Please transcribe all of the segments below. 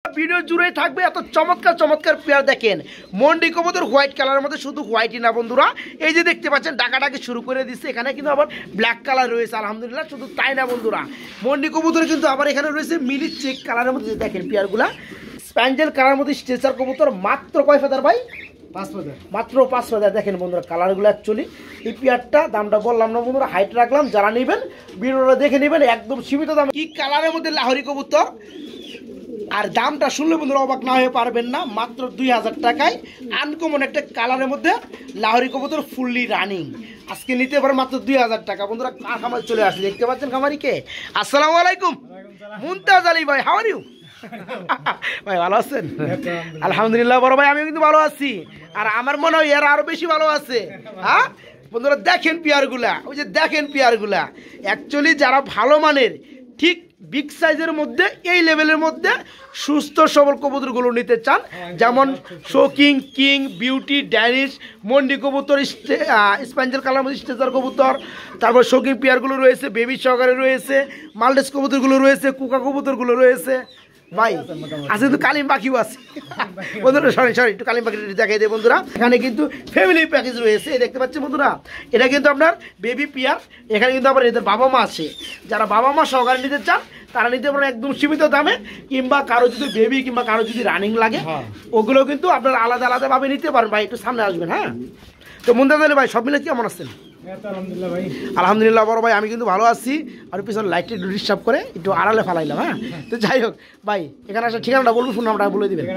Video জুড়েই থাকবে এত চমৎকার চমৎকার পেয়ার। দেখেন মন্ডি কবুতর হোয়াইট কালারের মধ্যে, শুধু হোয়াইটই না বন্ধুরা, এই যে দেখতে পাচ্ছেন ডাকাডাকি শুরু করে দিচ্ছে। এখানে কিন্তু আবার ব্ল্যাক কালার রয়েছে আলহামদুলিল্লাহ। শুধু তাই না বন্ধুরা, মন্ডি কবুতর কিন্তু আবার এখানে রয়েছে মিলি চেক কালারের মধ্যে। দেখেন পেয়ারগুলা স্প্যাঞ্জেল কালার মধ্যে স্ট্রেচার কবুতর, মাত্র কয় ফেদার ভাই? 5 ফেদার, মাত্র 5 ফেদার। দেখেন বন্ধুরা কালারগুলো অ্যাকচুয়ালি, এই পেয়ারটা দামটা বললাম না বন্ধুরা, হাইট রাখলাম, যারা নেবেন ভিডিওটা দেখে নেবেন একদম সীমিত দাম। কি কালারের মধ্যে লাহোরি কবুতর, আর দামটা শুনলে বন্ধুরা অবাক না হয়ে পারবেন না, মাত্র 2000 টাকায় আনকমন একটা কালারের মধ্যে লাহোরি কবুতর ফুললি রানিং। আজকে নিতে পারেন মাত্র 2000 টাকা। বন্ধুরা খামার চলে আসছে, দেখতে পাচ্ছেন খামারিকে। আসসালামু আলাইকুম মুমতাজ আলী ভাই, হাউ আর ইউ ভাই? ভালো আছেন? আলহামদুলিল্লাহ বড় ভাই, আমিও কিন্তু ভালো আছি, আর আমার মনে হয় এরা আরো বেশি ভালো আছে। হ্যাঁ বন্ধুরা দেখেন পেয়ারগুলা, ওই যে দেখেন পেয়ারগুলা, অ্যাকচুয়ালি যারা ভালো মানের ঠিক বিগ সাইজের মধ্যে এই লেভেলের মধ্যে সুস্থ সবল কবুতরগুলো নিতে চান, যেমন শোকিং, কিং, বিউটি, ড্যানিশ, মন্ডি কবুতর, স্প্যাঞ্জেল কালার মধ্যে স্ট্রেচার কবুতর, তারপর শোকিং পেয়ারগুলো রয়েছে, বেবি সহকারে রয়েছে, মালডেস কবুতরগুলো রয়েছে, কুকা কবুতরগুলো রয়েছে ভাই, আছে কিন্তু কালিম পাখিও আছে বন্ধুরা। সরি একটু কালিম পাখি দেখাই দেয় বন্ধুরা। এখানে কিন্তু ফ্যামিলি প্যাকেজ রয়েছে, দেখতে পাচ্ছেন বন্ধুরা। এটা কিন্তু আপনার বেবি পেয়ার, এখানে কিন্তু আবার এদের বাবা মা আছে। যারা বাবা মা সহকারে নিতে চান তারা নিতে পারেন একদম সীমিত দামে, কিংবা কারো যদি বেবি কিংবা কারো যদি রানিং লাগে ওগুলো কিন্তু আপনারা আলাদা আলাদাভাবে নিতে পারেন। ভাই একটু সামনে আসবেন। হ্যাঁ তো মুমতাজ আলী ভাই, সব মিলে কেমন আছেন? আলহামদুলিল্লাহ বড় ভাই, আমি কিন্তু ভালো আছি। আর পিছনে লাইটটা একটু ডিস্টার্ব করে একটু আড়ালে ফালাইলাম। হ্যাঁ তো যাই হোক ভাই, এখানে আসলে ঠিকানাটা বলবো, ফোন নাম্বারটা বলে দিবেন।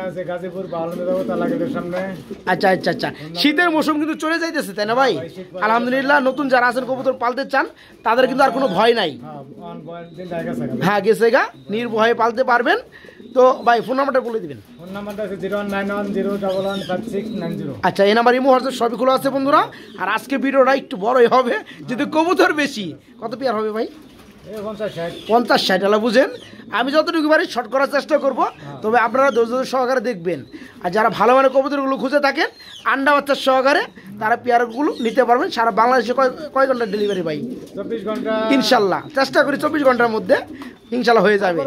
আচ্ছা আচ্ছা আচ্ছা, শীতের মৌসুম কিন্তু চলে যাইতেছে তাই না ভাই? আলহামদুলিল্লাহ নতুন যারা আছেন কবুতর পালতে চান তাদের কিন্তু আর কোনো ভয় নাই। হ্যাঁ গেছে গা, নির্ভয়ে পালতে পারবেন। তো ভাই ফোন নাম্বারটা বলে দিবেন। ফোন নাম্বারটা আছে 09110115690। আচ্ছা এই নাম্বার ইমো হোয়াটসঅ্যাপ সবই খোলা আছে বন্ধুরা। আর আজকে ভিডিওটা একটু বড়ই হবে, যদি কবুতর বেশি। কত পেয়ার হবে ভাই? 50-60 বুঝেন। আমি যতটুকু পারি শর্ট করার চেষ্টা করব, তবে আপনারা ধৈর্য সহকারে দেখবেন। আর যারা ভালো মানের কবুতরগুলো খুঁজে থাকেন আন্ডা বাচ্চার সহকারে, তারা পেয়ারগুলো নিতে পারবেন। সারা বাংলাদেশে কয় ঘন্টা ডেলিভারি ভাই? 24 ঘন্টা ইনশাল্লাহ চেষ্টা করি 24 ঘন্টার মধ্যে ইনশাল্লাহ হয়ে যাবে।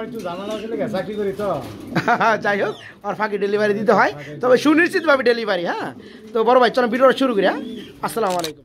যাই হোক আর ফাঁকি ডেলিভারি দিতে হয়, তবে সুনিশ্চিতভাবে ডেলিভারি। হ্যাঁ তো বড় ভাই চলো ভিডিওটা শুরু করি। হ্যাঁ আসসালামু আলাইকুম।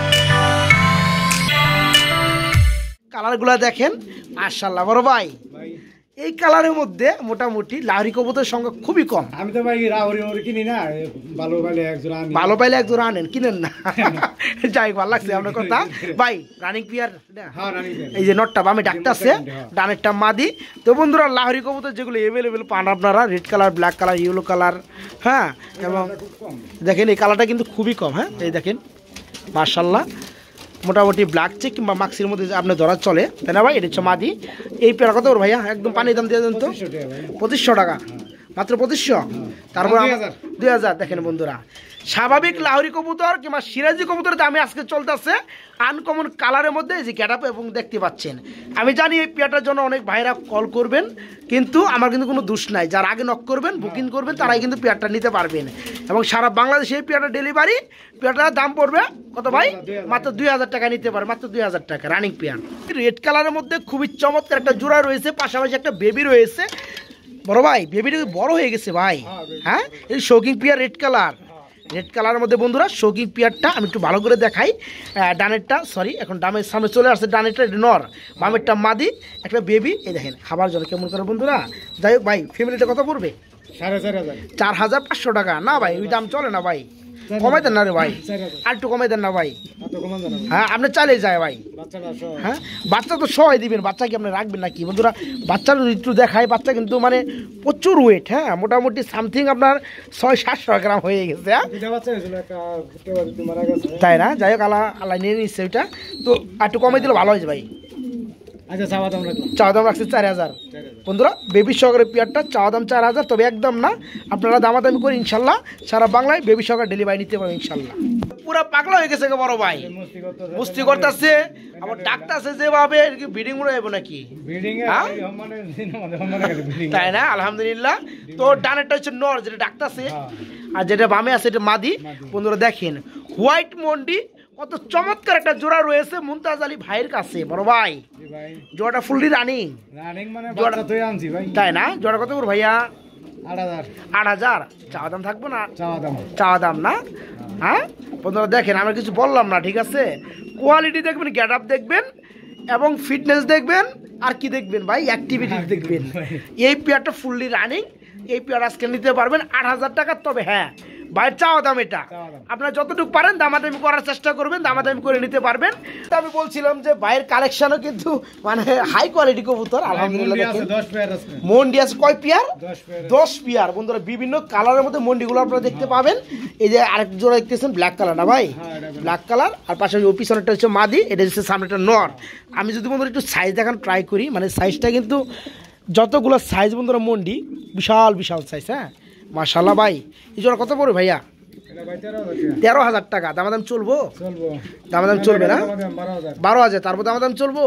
কালারগুলো দেখেন মাশাআল্লাহ বড় ভাই, এই কালারের মধ্যে মোটামুটি লাহোরি কবুতরের সংখ্যা খুবই কম। আমি তো ভাই লাহোরি কিনি না, ভালো পাইলে এক জোড়া আনেন, কিনেন না। যাই ভালো লাগছে আপনার কথা ভাই। রানিং পিয়ার, এই যে নটটা বামে ডাকটা আছে, ডানেরটা মাদি। তো বন্ধুরা লাহোরি কবুতর যেগুলো এভেলেবেল পান আপনারা, red colour, black colour, yellow colour. হ্যাঁ এবং দেখেন এই কালারটা কিন্তু খুবই কম। হ্যাঁ এই দেখেন মাশাআল্লাহ, মোটামুটি ব্ল্যাক চেক কিংবা মাক্সির মধ্যে আপনি ধরা চলে তাই না ভাই? এটা হচ্ছে মাদি। এই পেয়ার কত ভাইয়া? একদম পানির দাম দিয়ে দেন তো। 2500 টাকা, মাত্র 2500। তারপর 2000। দেখেন বন্ধুরা স্বাভাবিক লাহোরি কবুতর কিংবা সিরাজি কবুতরের দামে আজকে চলতেছে আনকমন কালারের মধ্যে, যে গ্যাটাপ এবং দেখতে পাচ্ছেন। আমি জানি এই পেয়ারটার জন্য অনেক ভাইরা কল করবেন, কিন্তু আমার কিন্তু কোনো দোষ নাই। যারা আগে নক করবেন, বুকিং করবেন, তারাই কিন্তু পেয়ারটা নিতে পারবেন। এবং সারা বাংলাদেশে এই পেয়ারটা ডেলিভারি। পেয়ারটার দাম পড়বে কত ভাই? মাত্র 2000 টাকা নিতে পারে, মাত্র 2000 টাকা রানিং পেয়ার। রেড কালারের মধ্যে খুবই চমৎকার একটা জোড়া রয়েছে, পাশাপাশি একটা বেবি রয়েছে। বড় ভাই বেবিটা বড় হয়ে গেছে ভাই। হ্যাঁ এই শৌকিং পেয়ার রেড কালার, রেড কালারের মধ্যে বন্ধুরা শৌকিং পেয়ারটা আমি একটু ভালো করে দেখাই। ডানেরটা সরি এখন ডামের সামনে চলে আসছে, ডানেরটা নর, বামেরটা মাদি, একটা বেবি। এই দেখেন খাবার জন্য কেমন করে বন্ধুরা। যাই হোক ভাই ফ্যামিলিটা কত পড়বে? 4500 টাকা। না ভাই ওই দাম চলে না ভাই, কমাই দেন না রে ভাই, আর একটু কমাই দেন না ভাই। হ্যাঁ আপনি চালিয়ে যায় ভাই। হ্যাঁ বাচ্চা তো সবাই দিবেন, বাচ্চা কি আপনি রাখবেন নাকি বন্ধুরা? বাচ্চা যদি একটু দেখায়, বাচ্চা কিন্তু মানে প্রচুর ওয়েট। হ্যাঁ মোটামুটি সামথিং আপনার 600-700 গ্রাম হয়ে গেছে। হ্যাঁ তাই না? যাই হোক আল্লাহ নিয়ে নিচ্ছে ওইটা, তো আর একটু কমাই দিলে ভালো হয়েছে ভাই। আচ্ছা চাওয়া দাম রাখছে 4000 বন্ধুরা। বেবি সহকারে পেয়ারটা চাওয়া দাম 4000, তবে একদম না, আপনারা দামাদামি করে ইনশাল্লাহ সারা বাংলায় বেবি সহকারে ডেলিভারি নিতে পারবেন ইনশাল্লাহ। পুরা পাগলা হয়ে গেছে বড় ভাই, মুস্তি করতেছে আবার ডাকতেছে যেভাবে ব্রিডিং উড়ে যাবো নাকি, তাই না? আলহামদুলিল্লাহ। তো ডানেরটা হচ্ছে নর যেটা ডাকতেছে, আর যেটা বামে আছে এটা মাদি। বন্ধুরা দেখেন হোয়াইট মন্ডি কত চমৎকার একটা জোড়া রয়েছে মুমতাজ আলী ভাইয়ের কাছে বড় ভাই। জি ভাই জোড়াটা ফুললি রানিং রানিং মানে বাচ্চা তুই আনছি ভাই। তাই না? জোড়া কত করে ভাইয়া? 8000 8000 চাওয়া দাম থাকবো না? চাওয়া দাম না হ্যাঁ বন্ধুরা দেখেন আমরা কিছু বললাম না, ঠিক আছে? কোয়ালিটি দেখবেন, গেট আপ দেখবেন এবং ফিটনেস দেখবেন, আর কি দেখবেন ভাই? অ্যাক্টিভিটি দেখবেন। এই পেয়ারটা ফুললি রানিং, এই পেয়ার আজকে নিতে পারবেন 8000 টাকা। তবে হ্যাঁ ভাই চাওয়া দাম এটা, আপনারা যতটুকু পারেন দামাদামি করার চেষ্টা করবেন, দামাদামি করে নিতে পারবেন। তো আমি বলছিলাম যে ভাইয়ের কালেকশনও কিন্তু মানে হাই কোয়ালিটি কবুতর আলহামদুলিল্লাহ। মন্ডি আছে কয় পেয়ার? 10 পেয়ার বন্ধুরা, বিভিন্ন কালারের মধ্যে মন্ডিগুলো আপনারা দেখতে পাবেন। এই যে আরেক জোড়া দেখতেছেন ব্ল্যাক কালার না ভাই? ব্ল্যাক কালার, আর পাশে ওই পিছনেরটা হচ্ছে মাদি, এটা হচ্ছে সামনেটা নর। আমি যদি বন্ধুরা একটু সাইজ দেখান ট্রাই করি, মানে সাইজটা কিন্তু যতগুলো সাইজ বন্ধুরা মন্ডি বিশাল বিশাল সাইজ। হ্যাঁ মাশাআল্লাহ ভাই। এই জোড়া কত পড়বে ভাইয়া? 13,000 টাকা। দামাদাম চলবো? দামাদাম চলবে না? 12,000। তারপর দামাদাম চলবো?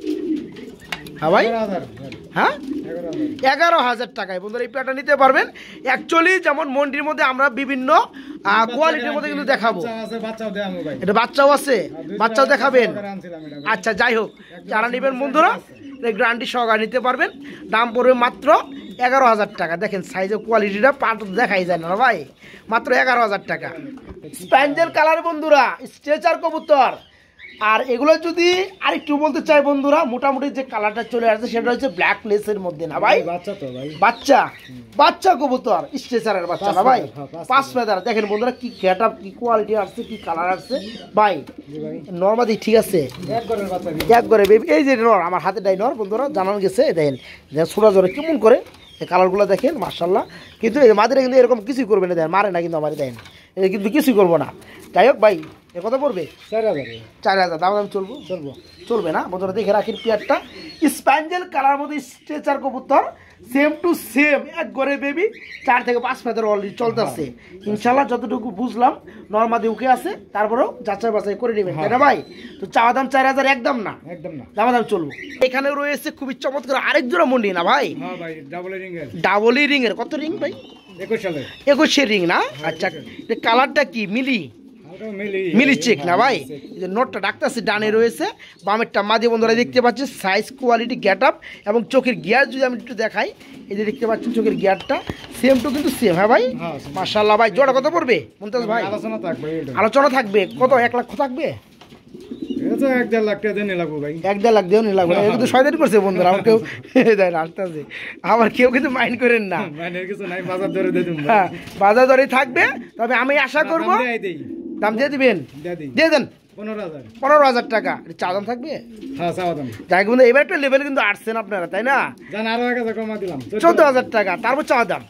হ্যাঁ ভাই, হ্যাঁ 11,000 টাকায় বন্ধুরা এই পেয়ারটা নিতে পারবেন। অ্যাকচুয়ালি যেমন মন্ডির মধ্যে আমরা বিভিন্ন কোয়ালিটির মধ্যে কিন্তু দেখাবো, এটা বাচ্চাও আছে, বাচ্চাও দেখাবেন। আচ্ছা যাই হোক, যারা নেবেন বন্ধুরা গ্যারান্টি সহকারে নিতে পারবেন। দাম পড়বে মাত্র 11,000 টাকা। দেখেন সাইজের কোয়ালিটিটা পা তো দেখাই যায় না ভাই, মাত্র 11,000 টাকা। স্প্যাঞ্জেল কালার বন্ধুরা, স্ট্রেচার কবুতর। আর এগুলো যদি আরেকটু বলতে চাই বন্ধুরা, মোটামুটি যে কালারটা চলে আসছে সেটা হচ্ছে ব্ল্যাক লেসের মধ্যে না ভাই? বাচ্চা বাচ্চা কবুতর, স্ট্রেচারের বাচ্চা না ভাই? 5 ফেদার। দেখেন বন্ধুরা কি গেটআপ, কি কোয়ালিটি আসছে, কি কালার আসছে ভাই। নরমাদি ঠিক আছে, একবারে বেবি। এই যে নর, আমার হাতে ডাই নর বন্ধুরা জানানো গেছে। দেখেন ছোটা জোরে কেমন করে এই কালারগুলো দেখেন মাশাআল্লাহ। কিন্তু এই মাদিরা কিন্তু এরকম কিছুই করবে না, দেখেন মারে না কিন্তু আমার, দেখেন এটা কিন্তু কিছুই করবো না। যাই হোক ভাই, এ কত পড়বে? 4,000। দাম দাম চলবে না বন্ধুরা? দেখে রাখির পেয়ারটা স্প্যাঞ্জেল কালার মধ্যে স্ট্রেচার কবুতর, সেম টু সেম এক ঘরে বেবি, 4 থেকে 5 ফেদার অলরেডি চলতেছে ইনশাল্লাহ। যতটুকু বুঝলাম নরমাদি উকে আছে, তারপরেও যাচাই বাছাই করে নেবেন তাই না ভাই? তো চাওয়া দাম 4,000, একদম না? দাম চলবো। এখানে রয়েছে খুবই চমৎকার আরেক জোড়া মন্ডি না ভাই? ডাবল রিং এর। কত রিং ভাই? 21 রিং না? আচ্ছা কালারটা কি মিলি চেক না ভাই? যে নোটটা ডাকতেছে ডানে রয়েছে, বামেরটা মাঝে বন্ধুরা দেখতে পাচ্ছেন। সাইজ কোয়ালিটি গেট আপ এবং চোখের গিয়ার যদি আমি একটু দেখাই, এই যে দেখতে পাচ্ছেন চোখের গিয়ারটা সেম টু কিন্তু সেম। হ্যাঁ ভাই মাশাআল্লাহ ভাই। জোড়া কত পড়বে মুমতাজ ভাই? আলোচনা থাকবে। কত 1 লাখ থাকবে? 1.5 লাখ টাকা দিয়ে লাগবে ভাই। 1.5 লাখ দিয়ে লাগবে। এটা কিন্তু শয়তানি করছে বন্ধুরা, আমার কেউ দেয় না আসতেছে, আমার কেউ কিন্তু মাইন্ড করেন না। হ্যাঁ বাজার দরে থাকবে। তবে আমি আশা করবো দাম দিয়ে দিবেন, দিয়ে দেন 15,000 টাকা। চা দাম থাকবে? যাই বন্ধু এবার একটা লেভেলে কিন্তু আসছেন আপনারা তাই না? 14,000 টাকা। তারপর চাওয়া দাম,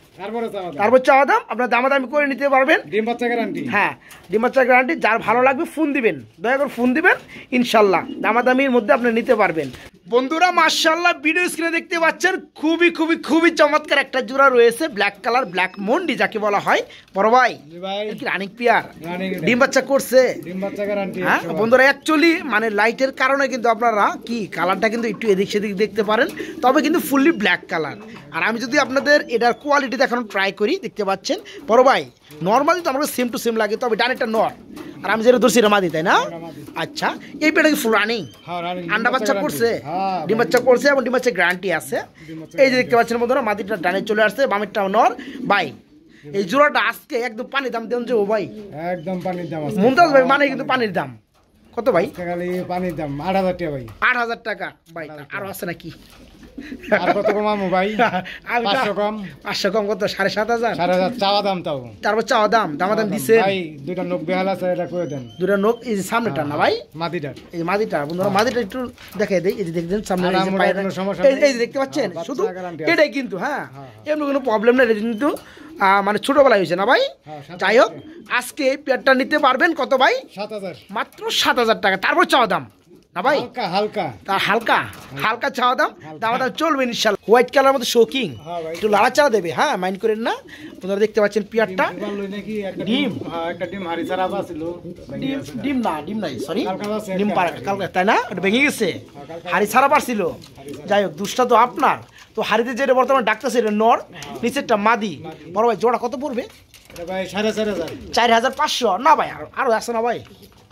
আপনার দামাদামি করে নিতে পারবেন। ডিম বাচ্চা গ্যারান্টি। হ্যাঁ ডিম বাচ্চা গ্যারান্টি। যার ভালো লাগবে ফোন দিবেন, দয়া করে ফোন দিবেন, ইনশাল্লাহ দামাদামির মধ্যে আপনি নিতে পারবেন। বন্ধুরা মাশাআল্লাহ ভিডিও স্ক্রিনে দেখতে পাচ্ছেন খুবই খুবই খুবই চমৎকার একটা জোড়া রয়েছে, ব্ল্যাক কালার, ব্ল্যাক মন্ডি যাকে বলা হয়। বড় ভাই কি রানিং পেয়ার? ডিম বাচ্চা করছে? হ্যাঁ বন্ধুরা অ্যাকচুয়ালি মানে লাইটের কারণে কিন্তু আপনারা কি কালারটা কিন্তু একটু এদিক সেদিক দেখতে পারেন, তবে কিন্তু ফুললি ব্ল্যাক কালার। আর আমি যদি আপনাদের এটার কোয়ালিটি দেখানো ট্রাই করি, দেখতে পাচ্ছেন বড় ভাই নর্মালি তো আমাকে সেম টু সেম লাগে, তবে ডানেরটা নর আর আমি যেটা ধরছি এটা মাদি তাই না? আচ্ছা এই পেটা কি ফুল রানিং? আন্ডা বাচ্চা করছে, ডিম বাচ্চা করছে এবং ডিম বাচ্চা গ্যারান্টি আছে। এই যে দেখতে পাচ্ছেন বন্ধুরা মাদিটা ডানে চলে আসছে, বামেরটা নর ভাই। এই জোড়াটা আজকে একদম পানির দাম দেন যে ও ভাই, একদম পানির দাম আছে মুমতাজ ভাই, মানে কিন্তু পানির দাম। কত ভাই? পানির দাম 8,000 টাকা ভাই। 8,000 টাকা ভাই। আরো আছে নাকি? আর কত কমামু ভাই? 500 কম। 500 কম কত? 7,500। 7,500 চাওয়া দাম। তাও তারপর চাওয়া দাম, দামাদাম দিছে ভাই। দুইটা নখ বেহাল আছে, এটা করে দেন। দুইটা নখ এই যে সামনেটা না ভাই? মাদিটা। এই মাদিটা বন্ধুরা, মাদিটা একটু দেখাই দেই। এই যে দেখছেন সামনে এই যে পায়রা, এই যে দেখতে পাচ্ছেন, শুধু এটাই কিন্তু। হ্যাঁ এমন কোনো প্রবলেম নাই, এটা কিন্তু মানে ছোটবেলায় হয়েছে না ভাই? যাই হোক আজকে এই পেয়ারটা নিতে পারবেন কত ভাই? 7,000, মাত্র 7,000 টাকা। তারপর চাওয়া দাম না ভাই? হালকা হালকা হালকা চাওয়া দাম, দাম চলবে ইনশাআল্লাহ। হোয়াইট কালার মধ্যে শোকিং, একটু লাড়াচাড়া দেবে। হ্যাঁ মাইন্ড করেন না। আপনারা দেখতে পাচ্ছেন পিয়ারটা ডিম, একটা ডিম হাড়ি ছাড়া ছিল। ডিম না, ডিম নাই, সরি ডিম পাড়া কালকে তাই না? ওটা ভেঙে গেছে, হাড়ি ছাড়া পারছিল। যাই হোক দুষ্টা তো আপনার। তো হাড়িতে যেটা বর্তমানে ডাকতেছে এটা নর, নিচেরটা মাদি। বড় ভাই জোড়া কত পড়বে? ভাই 4,500। 4,500 না ভাই? আরো আছে না ভাই?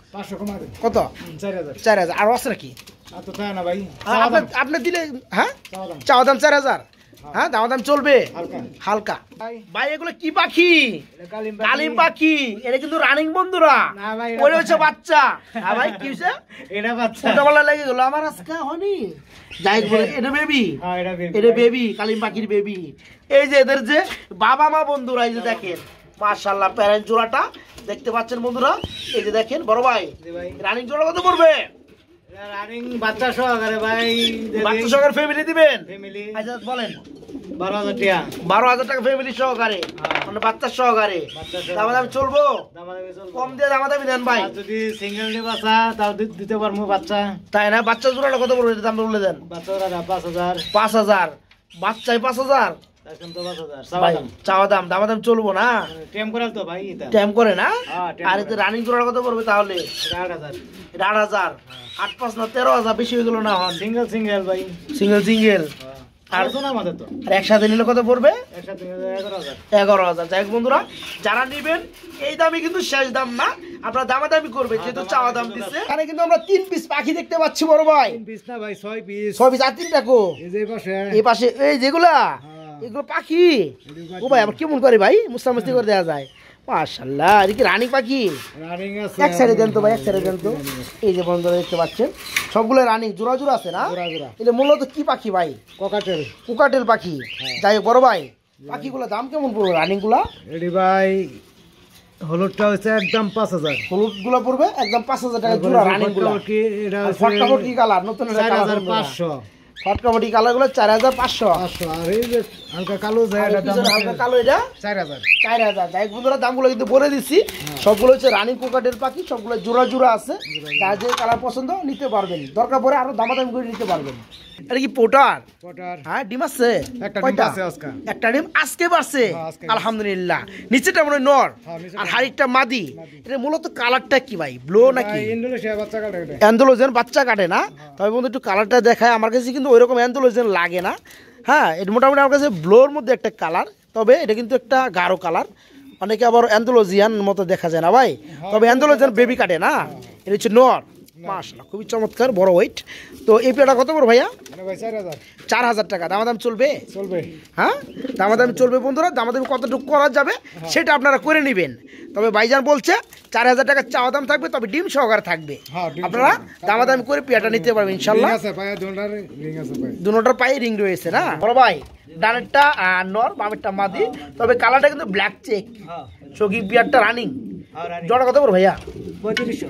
500 কমা দেন। কত? 4000 4000। আর আছে নাকি? আর তো তাই না ভাই, আপনি দিলে হ্যাঁ চাওয়া দাম। চাওয়া দাম 4000। হ্যাঁ দাম চলবে হালকা হালকা। ভাই, ভাই এগুলো কি পাখি? এটা কালিম কালিম পাখি। এটা কিন্তু রানিং বন্ধুরা। না ভাই, এটা ওরে হচ্ছে বাচ্চা। হ্যাঁ ভাই কি হইছে? এটা বাচ্চা। ছোটবেলা লেগে গেল আমার আজকে হনি। যাই বলে এটা বেবি। হ্যাঁ এটা বেবি। এটা বেবি, কালিম পাখির বেবি। এই যে এদের যে বাবা মা বন্ধুরা, এই যে দেখেন মাশাআল্লাহ প্যারেন্ট জোড়াটা দেখতে পাচ্ছেন বন্ধুরা। এই যে দেখেন বড় ভাই, জি ভাই, রানিং জোড়া কত পড়বে? এটা রানিং বাচ্চা সহকারে ভাই, বাচ্চা সহকারে ফ্যামিলি দিবেন? ফ্যামিলি আচ্ছা বলেন। 12000 টাকা। 12,000 টাকা ফ্যামিলি সহকারে, হ্যাঁ। মানে বাচ্চা সহকারে। বাচ্চা সহকারে। দাম চলবো? দামাদামি চলবে। কম দিয়ে দামাদামি দেন ভাই। আর যদি সিঙ্গেল নি বাচ্চা তাও দিতে পারবো বাচ্চা। তাই না? বাচ্চা জোড়াটা কত পড়বে দাম বলে দেন। বাচ্চা ওরা 5000। 5,000 বাচ্চাই 5,000 এখন তো 5000 ভাই। চাওয়া দাম। চাওয়া দাম চলবো না? টেম করাল তো ভাই এটা। ট্যাম করে না? হ্যাঁ, ট্যাম আর করে। এতে রানিং জোড়া কত পড়বে তাহলে? এটা 8000। এটা 8,000। 8,500 না 13,000 বেশি হয়ে গেল না? হন সিঙ্গেল ভাই। সিঙ্গেল। আর শোনা মাত্র তো। আর একসাথে নিলে কত পড়বে? একসাথে 11000। 11,000। যাই হোক বন্ধুরা, যারা নিবেন এই দামে কিন্তু শেষ দাম না, আপনারা দামাদামি করবে যেহেতু চাওয়া দাম দিচ্ছে। এখানে কিন্তু আমরা 3 পিস পাখি দেখতে পাচ্ছি বড় ভাই। 3 পিস না ভাই, 6 পিস। 6 পিস। আর 3টা কো? এই যে পাশে। এই পাশে এই যেগুলা, হ্যাঁ। এগুলো পাখি। ও ভাই আবার কেমন করে ভাই মুস্তামস্তি করে দেওয়া যায়? মাশাআল্লাহ, এটা কি রানী পাখি? রানিং আছে। এক সাইডে দেন তো ভাই, এক সাইডে দেন তো। এই যে বন্ধুরা দেখতে পাচ্ছেন সবগুলো রানী জোড়া জোড়া আছে না? জোড়া জোড়া। এটা মূলত কি পাখি ভাই? ককাটেল। কুকাটেল পাখি। যাই হোক বড় ভাই, পাখিগুলো দাম কেমন পড়বে রানিং গুলা? এডি ভাই হলুদটা হচ্ছে একদম 5000। হলুদ গুলা পড়বে একদম 5,000 টাকা জোড়া রানিং গুলা। এটা আর ফটকাফটি কালার, নতুন একটা কালার 4500। ফটকাফটি কালার গুলো 4,500। 500। আর এই যে হালকা কালো যায় আর এটা দাম পিছনে হালকা কালো এটা 4000। 4,000। যাই হোক বন্ধুরা, দামগুলো কিন্তু বলে দিচ্ছি। সবগুলো হচ্ছে রানিং কোকাটেল পাখি, সবগুলো জোড়া জোড়া আছে। যার যে কালার পছন্দ নিতে পারবেন, দরকার পড়ে আরো দামাদামি করে নিতে পারবেন। এটা কি পোটার? পটার। হ্যাঁ ডিম আছে একটা ডিম কয়টা? আছে আজকে। একটা ডিম আজকে পারছে। হ্যাঁ, আজকে। আলহামদুলিল্লাহ। নিচেটা মনে হয় নর হ্যাঁ, নিচেটা আর হাড়িটা মাদি। এটা মূলত কালারটা কি ভাই, ব্লু নাকি? ভাই ইন্দোনেশিয়া বাচ্চা কাটে এটা। অ্যান্ডোলোজেন বাচ্চা কাটে না? তবে বন্ধু একটু কালারটা দেখায়, আমার কাছে কিন্তু ওইরকম অ্যান্ডোলোজেন লাগে না। হ্যাঁ এটা মোটামুটি আমার কাছে ব্লোর মধ্যে একটা কালার, তবে এটা কিন্তু একটা গাঢ় কালার। অনেকে আবার অ্যান্ডোলজিয়ান মতো দেখা যায় না ভাই, তবে অ্যান্ডোলজিয়ান বেবি কাটে না। এটা হচ্ছে নর। মাশাআল্লাহ খুবই চমৎকার, বড় ওয়েট। তো এই পেয়ারটা কত বড় ভাইয়া? এটা ভাই 4000 4,000 টাকা। দামাদাম চলবে? চলবে। হ্যাঁ দামাদামি চলবে বন্ধুরা। দামাদামি কতটুকু করা যাবে সেটা আপনারা করে নেবেন। তবে ভাইজান বলছে 4,000 টাকা চাওয়া দাম থাকবে, তবে ডিম সহকারে থাকবে। হ্যাঁ, ডিম আপনারা সহকারে। দামাদামি করে পেয়ারটা নিতে পারবেন ইনশাল্লাহ। রিং আছে ভাই, দোনটার রিং আছে ভাই। দুটোটার পায়ে রিং রয়েছে না বড় ভাই? ডানেরটা নর, বামেরটা মাদি, তবে কালারটা কিন্তু ব্ল্যাক চেক। হ্যাঁ। সগি পেয়ারটা রানিং। আর রানিং জোড়া কত বড় ভাইয়া? 3500।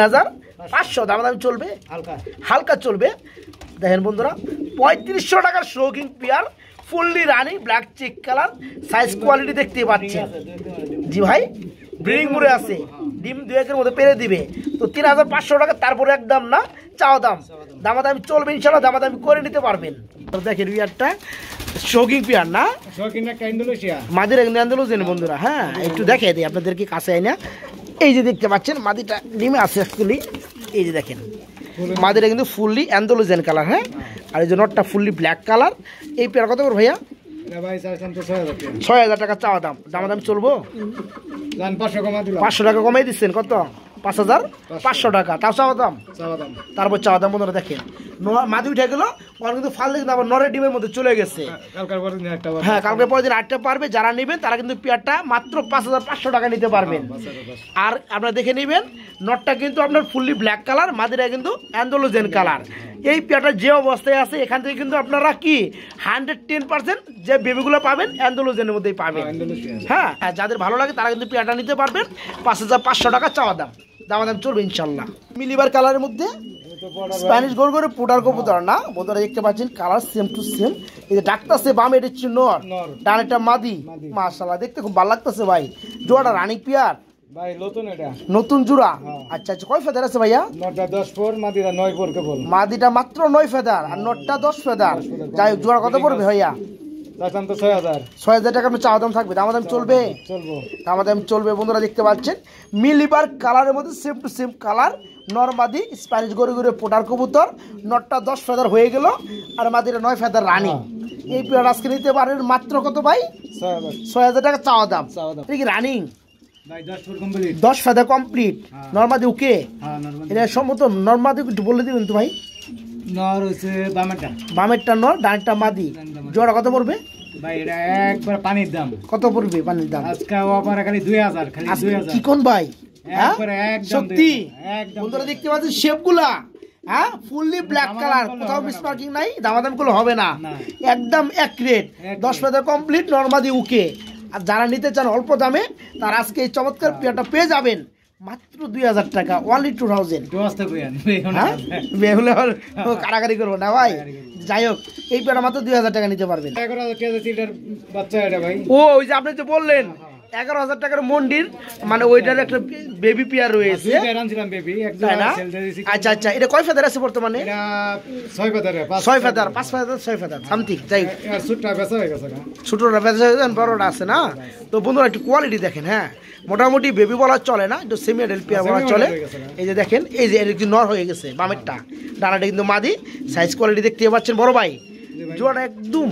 3,500। দামাদামি চলবে? হালকা। হালকা চলবে। দেখেন বন্ধুরা 3500 টাকার শৌকিং পেয়ার, ফুললি রানি, black check colour, size quality দেখতে পাচ্ছেন। জি ভাই ব্রিডিং মুড়ে আছে, ডিম 2-1 মধ্যে পেরে দিবে। তো 3,500 টাকা, তারপরে একদম না চাওয়া দাম। দামাদামি চলবে ইনশাল্লাহ, দামাদামি করে নিতে পারবেন। তো দেখেন পেয়ারটা শৌকিং পেয়ার না? শৌখিন একটা ইন্দোনেশিয়া। মাদির একদম আন্দোলন বন্ধুরা। হ্যাঁ একটু দেখে দিই আপনাদেরকে কাছে আই না। এই যে দেখতে পাচ্ছেন মাদিটা ডিমে আছে অ্যাকচুয়ালি। এই যে দেখেন মাদিটা কিন্তু ফুললি অ্যান্ডোলোজেন কালার। হ্যাঁ আর এই যে নটটা ফুললি ব্ল্যাক কালার। এই পেয়ার কত করে ভাইয়া? এটা ভাই চাইছেন তো 6000 টাকা। 6,000 টাকা চাওয়া দাম। দামাদামি চলবো? জান 500 কমা দিলাম। 500 টাকা কমাই দিচ্ছেন। কত? 5,500 টাকা। তাও চাওয়া দাম? চাওয়া দাম। তারপর চাওয়া দাম বন্ধুরা দেখেন মাদি উঠে গেল, ওখানে কিন্তু ফাল কিন্তু আবার নরের ডিমের মধ্যে চলে গেছে। কালকার পরে দিন একটা বার। হ্যাঁ কালকে পরের দিন 8টা পারবে। যারা নেবেন তারা কিন্তু পেয়ারটা মাত্র 5,500 টাকা নিতে পারবেন। আর আপনারা দেখে নেবেন নটটা কিন্তু আপনার ফুললি ব্ল্যাক কালার, মাদিরা কিন্তু অ্যান্ডোলোজেন কালার। এই পেয়ারটা যে অবস্থায় আছে এখান থেকে কিন্তু আপনারা কি 110% যে বেবিগুলো পাবেন অ্যান্ডোলোজেনের মধ্যেই পাবেন। হ্যাঁ আর যাদের ভালো লাগে তারা কিন্তু পেয়ারটা নিতে পারবেন। 5,500 টাকা চাওয়া দাম। দাম চলবে ইনশাল্লাহ। মিলিবার কালারের মধ্যে স্প্যানিশ গোল করে পোটার কবুতর না বন্ধুরা, দেখতে পাচ্ছেন কালার সেম টু সেম। এই যে ডাকতেছে বাম, এটা হচ্ছে নর, ডানেরটা মাদি। মাশাআল্লাহ দেখতে খুব ভালো লাগতেছে ভাই। জোড়াটা রানিং পেয়ার ভাই নতুন, এটা নতুন জোড়া। আচ্ছা আচ্ছা কয় ফেদার আছে ভাইয়া? নটটা 10 পর, মাদিরা 9 পর কেবল। মাদিটা মাত্র 9 ফেদার আর নটটা 10 ফেদার। যাই হোক জোড়া কত পড়বে ভাইয়া? চাইছেন তো 6000। 6,000 টাকা আপনার চাওয়া দাম থাকবে। দামাদাম চলবে? চলবো। দামাদাম চলবে বন্ধুরা। দেখতে পাচ্ছেন মিলিবার কালারের মধ্যে সেম টু সেম কালার, নরমাদি স্প্যানিশ গড়ে গড়ে পোটার কবুতর। নটটা 10 ফেদার হয়ে গেল আর মাদিরা 9 ফেদার রানি। এই পেয়ার আজকে নিতে পারেন মাত্র কত ভাই? 6000। 6,000 টাকা চাওয়া দাম। চাওয়া দাম। এটা কি রানিং? ভাই 10 ফুট কমপ্লিট 10 ফেদার কমপ্লিট হ্যাঁ। নরমাদি ওকে হ্যাঁ নরমাল এটা সম্মত নরমাদি একটু বলে দিবেন তো ভাই নর হচ্ছে বামেরটা বামেরটা নর ডানেরটা মাদি ডানেরটা মাদি। জোড়া কত পড়বে ভাই এটা একবার পানির দাম কত পড়বে পানির দাম আজকে অফার খালি 2000 খালি আজকে 2000 কি কোন ভাই হ্যাঁ? একবারে একদম সত্যি 2000 একদম বন্ধুরা দেখতে পাচ্ছেন শেপগুলা হ্যাঁ ফুললি ব্ল্যাক দামাদাম কালার করলে কোথাও হবে না মিসমার্কিং নাই দামাদাম গুলো হবে না না। একদম এক রেট এক 10 ফেদার কমপ্লিট নরমাদি উকে আর যারা নিতে চান অল্প দামে তার আজকে এই চমৎকার পেয়ারটা পেয়ে যাবেন মাত্র 2000 টাকা অনলি 2000 দোস্ত কইন হ্যাঁ বেহুলে কারাগারি করবো না ভাই যাই হোক এই পেয়ারটা মাত্র 2000 টাকা নিতে পারবেন 11000 টাকা সিটার বাচ্চা এটা ভাই ও ওই যে আপনি যে বললেন 11,000 টাকার মন্ডির মানে ওইটার একটা বেবি পেয়ার রয়েছে দুইটা আনছিলাম বেবি একদম তাই না সেল দিয়েছি আচ্ছা আচ্ছা এটা কয় ফেদার আছে বর্তমানে এটা 6 পাতারে 6 ফেদার 5 ফেদার 6 ফেদার সামথিং যাই হোক। আর সুটটা বেচা হয়ে গেছে না ছোটরা বেঁচে যান বড়টা আছে না তো বন্ধুরা একটু কোয়ালিটি দেখেন হ্যাঁ মোটামুটি বেবি বলা চলে না একটু সেমি এডাল পেয়ার বলা চলে এই যে দেখেন এই যে এটা একটু নর হয়ে গেছে বামেরটা ডানাটা কিন্তু মাদি সাইজ কোয়ালিটি দেখতে পাচ্ছেন বড় ভাই জোড়া একদম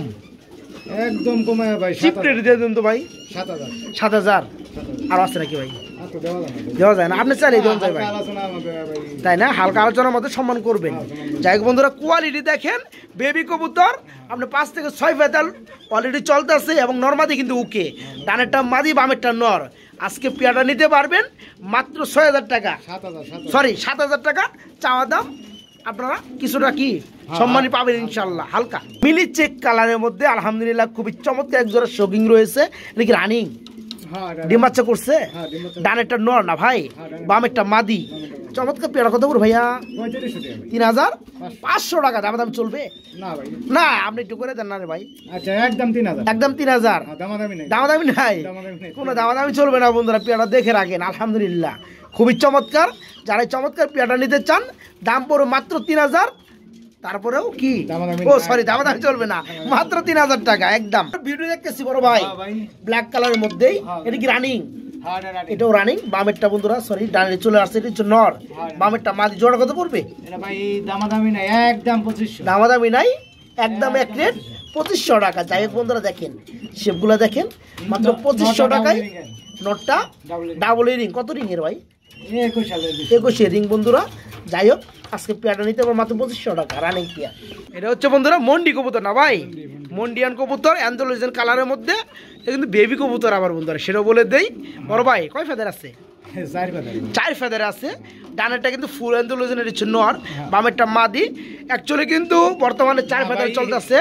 একদম কমে ভাই চিপ রেট দিয়ে দেন তো ভাই 7000 7,000 আর আছে নাকি ভাই আর তো দেওয়া যাবে না দেওয়া যায় না আপনি চাইলে দেওয়া যায় ভাই আলোচনা আমাদের ভাই তাই না হালকা আলোচনার মধ্যে সম্মান করবেন যাই হোক বন্ধুরা কোয়ালিটি দেখেন বেবি কবুতর আপনি 5 থেকে 6 ফেদার অলরেডি চলতেছে এবং নরমাদি কিন্তু ওকে ডানেরটা মাদি বামেরটা নর আজকে পেয়ারটা নিতে পারবেন মাত্র 6,000 টাকা 7000 সরি 7,000 টাকা চাওয়া দাম আপনারা কিছুটা কি সম্মানই পাবেন ইনশাল্লাহ হালকা মিলি চেক কালারের মধ্যে আলহামদুলিল্লাহ খুবই চমৎকার এক জোড়া শোকিং রয়েছে এটা কি রানিং হ্যাঁ ডিম বাচ্চা করছে হ্যাঁ, ডিম বাচ্চা। ডানেরটা নর না ভাই বামেরটা মাদি চমৎকার পেয়ারা কত করে ভাইয়া 3500 টাকা ভাই 3,500 টাকা দাম দাম চলবে না ভাই না আপনি একটু করে দেন না রে ভাই আচ্ছা একদম 3000 একদম 3,000 দামাদামি নেই দামাদামি নাই দামাদামি নেই। কোনো দামাদামি চলবে না বন্ধুরা পেয়ারা দেখে রাখেন আলহামদুলিল্লাহ খুবই চমৎকার যারা এই চমৎকার পেয়ারা নিতে চান দাম পড়ো মাত্র 3,000 তারপরেও কি দামাদামি ও নাই। সরি দামাদামি চলবে না মাত্র 3,000 টাকা একদম ভিডিও দেখতেছি বড় ভাই হ্যাঁ ভাই ব্ল্যাক কালারের মধ্যেই হ্যাঁ। এটা কি রানিং হ্যাঁ রানি এটাও রানিং বামেরটা বন্ধুরা সরি ডানে চলে আসছে এটা হচ্ছে নর বামেরটা মাদি জোড়া কত পড়বে এটা ভাই দামাদামি নাই একদম 2500 দামাদামি নাই একদম এক রেট 2500 টাকা যাই হোক বন্ধুরা দেখেন শেপগুলো দেখেন মাত্র 2500 টাকায় নটটা ডাবল রিং কত রিং এর ভাই 21 সালের 21 রিং বন্ধুরা যাই হোক আজকে পেয়ারটা নিতে পারবো মাত্র 2500 টাকা রানিং পেয়ার এটা হচ্ছে বন্ধুরা মন্ডি কবুতর না ভাই মন্ডিয়ান কবুতর অ্যান্থোলজিয়ান কালারের মধ্যে এটা কিন্তু বেবি কবুতর আবার বন্ধুরা সেটাও বলে দেই বড় ভাই কয় ফেদার আছে 4 পাতা 4 ফেদার আছে ডানেরটা কিন্তু ফুল অ্যান্থোলজিয়ান হচ্ছে নর বামেরটা মাদি অ্যাকচুয়ালি কিন্তু বর্তমানে 4 ফেদার চলতেছে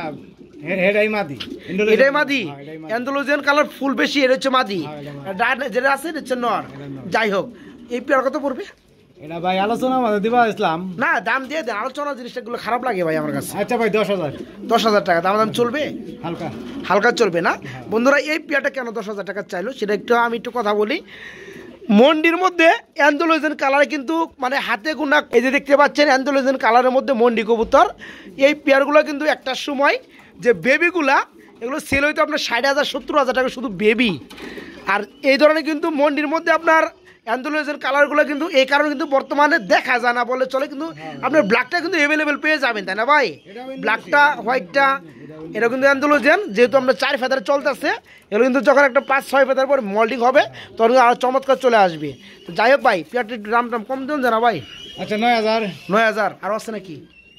হেডাই মাদি এটাই মাদি অ্যান্থোলজিয়ান কালার ফুল বেশি এটা হচ্ছে মাদি ডানে যেটা আছে এটা হচ্ছে নর যাই হোক এই পেয়ার কত পড়বে এটা ভাই আলোচনা আমাদের দিবা ইসলাম না দাম দিয়ে দেন আলোচনা জিনিসটাগুলো খারাপ লাগে ভাই আমার কাছে আচ্ছা ভাই 10000 10,000 টাকা দাম চলবে হালকা হালকা চলবে না বন্ধুরা এই পেয়ারটা কেন 10,000 টাকা চাইলো সেটা একটু আমি একটু কথা বলি মন্ডির মধ্যে অ্যান্থোলজিয়ান কালার কিন্তু মানে হাতে গোনা এই যে দেখতে পাচ্ছেন অ্যান্থোলজিয়ান কালারের মধ্যে মন্ডি কবুতর এই পেয়ারগুলো কিন্তু একটা সময় যে বেবিগুলা এগুলো সেল হইতো আপনার 60,000 70,000 টাকা শুধু বেবি আর এই ধরনের কিন্তু মন্ডির মধ্যে আপনার অ্যান্থোলজিয়ান কালারগুলো কিন্তু এই কারণে কিন্তু বর্তমানে দেখা যায় না বলে চলে কিন্তু আপনার ব্ল্যাকটা কিন্তু অ্যাভেলেবেল পেয়ে যাবেন তাই না ভাই ব্ল্যাকটা হোয়াইটটা এটা কিন্তু অ্যান্থোলজিয়ান যেহেতু আমরা 4 ফেদার চলতেছে এগুলো কিন্তু যখন একটা 5-6 ফেদার পর মল্ডিং হবে তখন আরও চমৎকার চলে আসবে তো যাই হোক ভাই পেয়ারটা একটু দাম টাম কম দেন জানা ভাই আচ্ছা 9000 9,000 আর আছে নাকি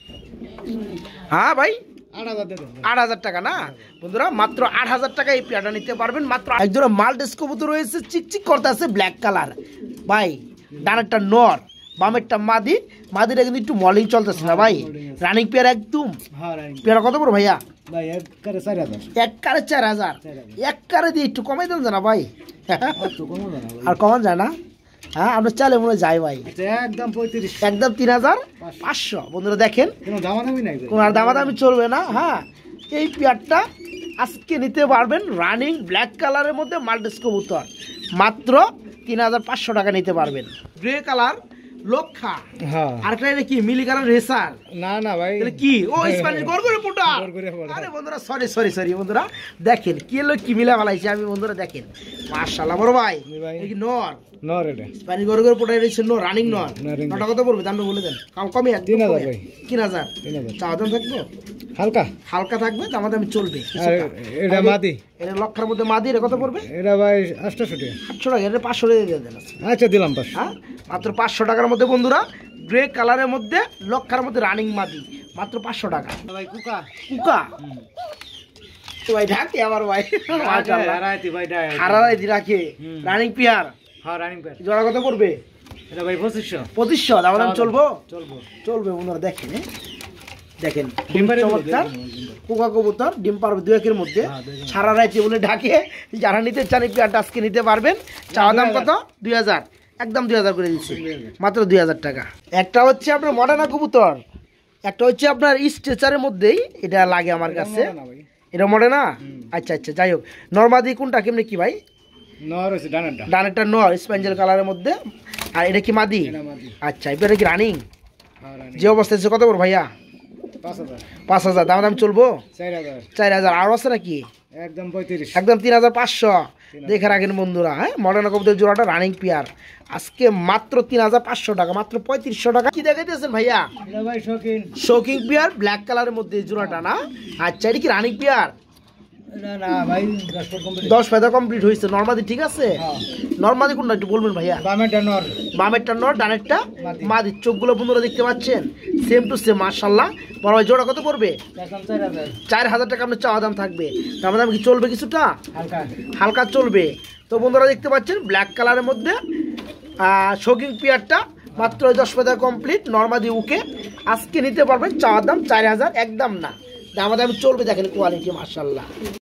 হ্যাঁ ভাই 8000 দেন 8,000 টাকা না বন্ধুরা মাত্র 8,000 টাকা এই পেয়ারটা নিতে পারবেন মাত্র একজোড়া মাল্টেস কবুতর রয়েছে চিকচিক করতে আছে ব্ল্যাক কালার ভাই ডানেরটা নর বামেরটা মাদি মাদিটা কিন্তু একটু মলিং চলতেছে না ভাই রানিং পেয়ার একদম হ্যাঁ রানি পেয়ার কত বড় ভাইয়া ভাই এক করে 4000 এক কারে 4,000 এক কারে দিয়ে একটু কমাই দেন জানা ভাই তো কম না আর কমান যায় না হ্যাঁ আমরা চালে মনে যাই ভাই আচ্ছা একদম 35 একদম 3,500 বন্ধুরা দেখেন কোনো দামাদামি নাই কোনো আর দামাদামি চলবে না হ্যাঁ এই পেয়ারটা আজকে নিতে পারবেন রানিং ব্ল্যাক কালারের মধ্যে মাল্টিস কবুতর মাত্র 3,500 টাকা নিতে পারবেন গ্রে কালার লক্ষা হ্যাঁ আর একটা কি মিলি কালার রেসার না না ভাই তাহলে কি ও স্প্যানিশ গরগরে পোটা গরগরে পোটা। আরে বন্ধুরা সরি বন্ধুরা দেখেন কি হলো কি মিলা বালাইছে আমি বন্ধুরা দেখেন মাশাআল্লাহ বড় ভাই ভাই। এই কি নর নর এটা স্প্যানিশ গরুর পোটা রয়েছে নর রানিং নর running নটা কত পড়বে দামটা বলে দেন কমই 3000 ভাই। 3000 3000 চাওয়া দাম থাকবে হালকা হালকা থাকবে দাম দামি চলবে আর এটা মাদি এটা লক্ষের মধ্যে মাদি এটা কত পড়বে এটা ভাই 800 টাকা 800 টাকা এটা 500 টাকা দিয়ে দেন আচ্ছা দিলাম 500 হ্যাঁ মাত্র 500 টাকার মধ্যে বন্ধুরা গ্রে কালারের মধ্যে লক্ষার মধ্যে রানিং মাদি মাত্র 500 টাকা ভাই কুকা কুকা ভাই ঢাকে আমার ভাই মাশাআল্লাহ হারাইতি ভাই এটা হারারাই দি রাখে রানিং পিয়ার হ্যাঁ রানিং পেয়ার জোড়া কত পড়বে এটা ভাই 2500 2500 দাম দাম চলবো চলবো চলবে বন্ধুরা দেখেন দেখেন ডিম পাড়ে চমৎকার কুকা কবুতর ডিম পারবে 2 একের মধ্যে সারা রাত বলে ঢাকে যারা নিতে চান পিয়ারটা আজকে নিতে পারবেন চাওয়া দাম কত 2000 একদম 2000 করে দিচ্ছি মাত্র 2000 টাকা একটা হচ্ছে আপনার মডার্না কবুতর একটা হচ্ছে আপনার স্ট্রেচারের মধ্যেই এটা লাগে আমার কাছে এটা মডার্না আচ্ছা আচ্ছা যাই হোক নরমাদি কোনটা কেমনে কি ভাই নর হইছে ডানাটা ডানেরটা নর স্পেঞ্জেল কালারের মধ্যে আর এটা কি মাদি এটা মাদি আচ্ছা এটা কি রানিং হ্যাঁ রানিং যে অবস্থা আছে কত বড় ভাইয়া 5000 5000 দাম দাম চলবো 4000 4000 আর আছে নাকি একদম 35 একদম 3500 দেখে রাখেন বন্ধুরা হ্যাঁ মডার্ন কবুতর জোড়াটা রানিং পেয়ার আজকে মাত্র 3500 টাকা মাত্র 3500 টাকা কি দেখাইতেছেন ভাইয়া এটা ভাই শৌখিন শৌকিং পেয়ার ব্ল্যাক কালারের মধ্যে এই জোড়াটা না আচ্ছা এটা কি রানিং পেয়ার না না ভাই 10 ফুট কমপ্লিট 10 ফেদা কমপ্লিট হয়েছে নরমাদি ঠিক আছে হ্যাঁ নরমাদি কোনটা একটু বলবেন ভাইয়া বামেটা নর বামেরটা নর ডানেরটা মাদি। মাদি চোখগুলো বন্ধুরা দেখতে পাচ্ছেন সেম টু সেম মাশাআল্লাহ বড় ভাই জোড়া কত পড়বে একদম 4000 4000 টাকা আপনার চাওয়া দাম থাকবে তার দাম কি চলবে কিছুটা হালকা হালকা চলবে তো বন্ধুরা দেখতে পাচ্ছেন ব্ল্যাক কালারের মধ্যে শৌকিং পিয়ারটা মাত্র 10 ফেদা কমপ্লিট নরমাদি উকে আজকে নিতে পারবেন চাওয়া দাম 4000 একদম না দাম চলবে দেখেন কোয়ালিটি মাশাআল্লাহ